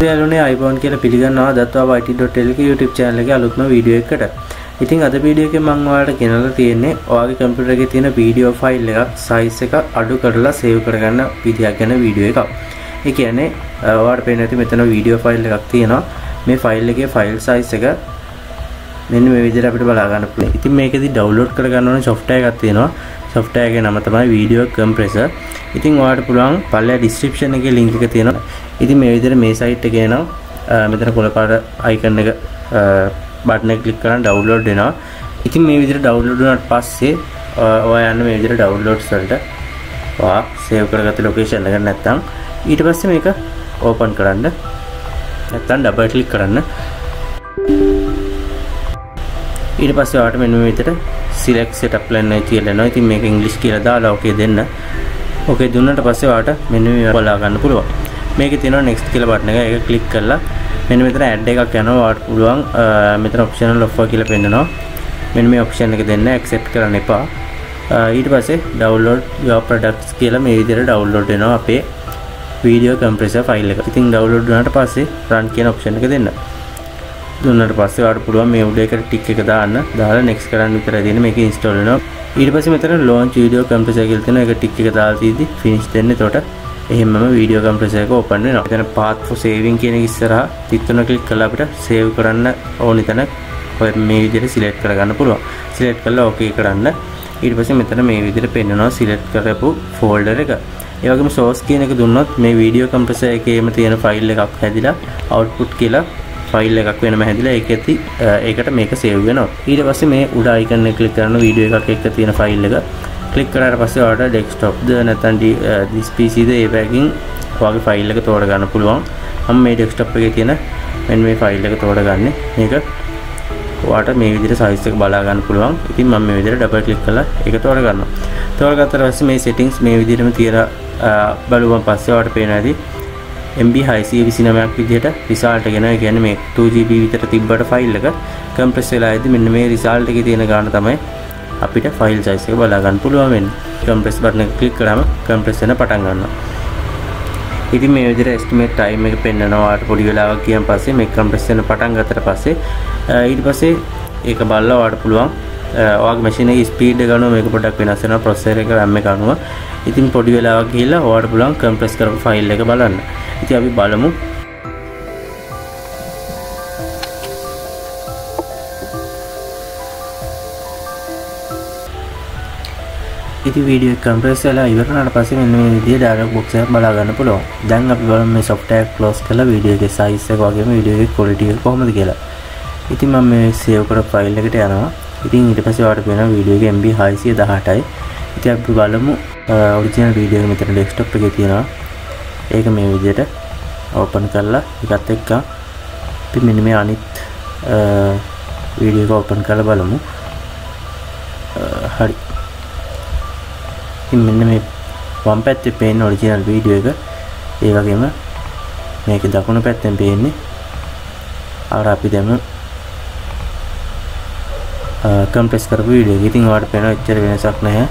යාළුවනේ iPhone කියලා පිළිගන්නවා දත්වා YT.lk YouTube channel එකේ අලුත්ම වීඩියෝ එකකට. ඉතින් අද වීඩියෝ එකේ මම ඔයාලට ගෙනල්ලා තියෙන්නේ ඔයාගේ කම්පියුටර් එකේ තියෙන වීඩියෝ ෆයිල් එකක් size එක අඩු කරලා save කරගන්න විදියක් ගැන වීඩියෝ එකක්. ඒ කියන්නේ ඔයාලට පේන්නේ නැති මෙතන වීඩියෝ ෆයිල් එකක් තියෙනවා. මේ ෆයිල් එකේ ෆයිල් size එක මෙන්න මේ විදිහට අපිට බලා ගන්න පුළුවන්. ඉතින් මේකෙදි download කරගන්න ඕන software එකක් තියෙනවා. software එකේ නම තමයි video compressor. ඉතින් ඔයාලට පුළුවන් පල්ලෙහා description එකේ link එක තියෙනවා. ඉතින් මේ විදිහට මේ site එකේ එනවා. මෙතන කොළ පාට icon එක බටන් එක click කරන් download වෙනවා. ඉතින් මේ විදිහට download වුණාට පස්සේ ඔයා යන්න මේ විදිහට downloads වලට ඔයා save කරගත්ත location එක නැත්නම් ඊට පස්සේ මේක open කරන්න. නැත්නම් double click කරන්න. ඊට පස්සේ ඔයාලට මෙන්න මේ විදිහට select setup plan එක කියලා එනවා. ඉතින් මේක english කියලා දාලා okay දෙන්න. okay දුන්නාට පස්සේ ඔයාලට මෙන්න මේ බලා ගන්න පුළුවන්. මේකේ තියෙනවා next කියලා බටන් එක. ඒක click කරලා මෙන්න මෙතන add එකක් යනවා. ඔයාලට පුළුවන් මෙතන optional offer කියලා පෙන්නනවා. මෙන්න මේ option එක දෙන්න accept කරන්න එපා. ඊට පස්සේ download your products කියලා මේ විදිහට download වෙනවා අපේ video compressor file එක. ඉතින් download වුණාට පස්සේ run කියන option එක දෙන්න. දුන්නාට පස්සේ ඔයාලට පුළුවන් මේ උඩ එකට ටික් එක දාන්න. දාලා next කරන්න විතරයි දෙන්නේ. මේක install වෙනවා. ඊට පස්සේ මෙතන launch video compressor කියලා තියෙනවා. ඒක ටික් එක දාලා තියෙදි finish දෙන්න. එතකොට එහෙමම video compressor එක open වෙනවා. එතන path for saving කියන එක ඉස්සරහා ටික් තුන click කරලා අපිට save කරන්න ඕනි තැන ඔය මේ විදිහට select කරගන්න පුළුවන්. select කරලා okay කරන්න. ඊට පස්සේ මෙතන මේ විදිහට පෙන්නනවා select කරපු folder එක. ඒ වගේම source කියන එක දුන්නොත් මේ video compressor එකේම තියෙන file එකක් හැදිලා output කියලා ෆයිල් එකක් වෙනම හැදිලා ඒකට මේක සේව් වෙනවා. ඊට පස්සේ මේ උඩ icon එක ක්ලික් කරන වීඩියෝ එකක් එක්ක තියෙන ෆයිල් එක ක්ලික් කරාට පස්සේ ඔයාලට desktop ද නැත්නම් this PC ද ඒ පැකින් ඔයාගේ ෆයිල් එක තෝර ගන්න පුළුවන්. මම මේ desktop එකේ තියෙන මෙන්න මේ ෆයිල් එක තෝරගන්නේ. මේක ඔයාලට මේ විදිහට size එක බලා ගන්න පුළුවන්. ඉතින් මම මේ විදිහට double click කරලා ඒක තෝර ගන්නවා. තෝරගත්තට පස්සේ මේ settings මේ විදිහටම තියලා බලුවන් පස්සේ ඔයාලට පේනවා ඇති MB 629ක් විදිහට result එක එනවා. ඒ කියන්නේ මේ 2GB විතර තිබ්බට ෆයිල් එක compress වෙලා ඉදි මෙන්න මේ result එකේ තියෙන ගාන තමයි අපිට file size එක බලා ගන්න පුළුවන් වෙන්නේ. compress button එක click කරාම compress වෙන පටන් ගන්නවා. ඉතින් මේ විදිහට estimate time එක පෙන්නනවා. ඔයාලට පොඩි වෙලාවක් ගියන් පස්සේ මේ compress වෙන පටන් ගත්තට පස්සේ ඊට පස්සේ ඒක බලලා ඔයාලට පුළුවන් ඔයාගේ machine එකේ speed එක ගන්නවා. මේක පොඩ්ඩක් වෙනස් වෙනවා processor එක RAM එක අනුව. ඉතින් පොඩි වෙලාවක් ගිහිල්ලා ඔයාලට පුළුවන් compress කරපු file එක බලන්න. ඉතින් අපි බලමු. ඉතින් වීඩියෝ එක compress වෙලා ඉවර වුණාට පස්සේ මෙන්න මේ විදිහේ dialog box එකක් බලා ගන්න පුළුවන්. දැන් අපි බලමු මේ software close කරලා වීඩියෝ එකේ size එක වගේම වීඩියෝ එකේ quality එක කොහොමද කියලා. ඉතින් මම මේ save කරපු file එකට යනවා. ඉතින් ඊට පස්සේ ඔයාලට පේනවා වීඩියෝ එකේ MB 618යි. ඉතින් අපි බලමු original video එක මෙතන desktop එකේ තියෙනවා. ඒක මේ විදිහට open කරලා එකත් එක්ක අපි මෙන්න මේ අනිත් වීඩියෝ එක open කරලා බලමු. හරි. ඉතින් මෙන්න මේ වම් පැත්තේ පේන original video එක. ඒ වගේම මේක දකුණු පැත්තෙන් පේන්නේ අර අපි දැන් compress කරපු වීඩියෝ එක. ඉතින් ඔයාලට පේනවා එච්චර වෙනසක් නැහැ.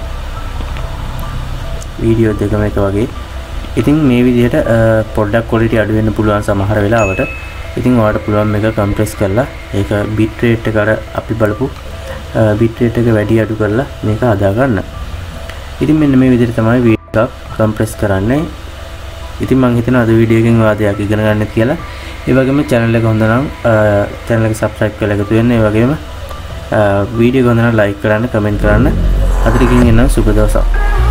වීඩියෝ දෙකම එක වගේ. ඉතින් මේ විදිහට පොඩ්ඩක් quality අඩු වෙන්න පුළුවන් සමහර වෙලාවට. ඉතින් ඔයාලට පුළුවන් මේක compress කරලා ඒක bit rate එක අර අපි බලපු bit rate එක වැඩි අඩු කරලා මේක හදා ගන්න. ඉතින් මෙන්න මේ විදිහට තමයි වීඩියෝ එක compress කරන්නේ. ඉතින් මම හිතනවා අද වීඩියෝ එකෙන් ඔයා දෙයක් ඉගෙන ගන්න කියලා. ඒ වගේම channel එක හොඳ නම් channel එක subscribe කරලා එකතු වෙන්න. ඒ වගේම වීඩියෝ එක හොඳ නම් like කරන්න, comment කරන්න. අද ටිකකින් එනවා සුබ දවසක්.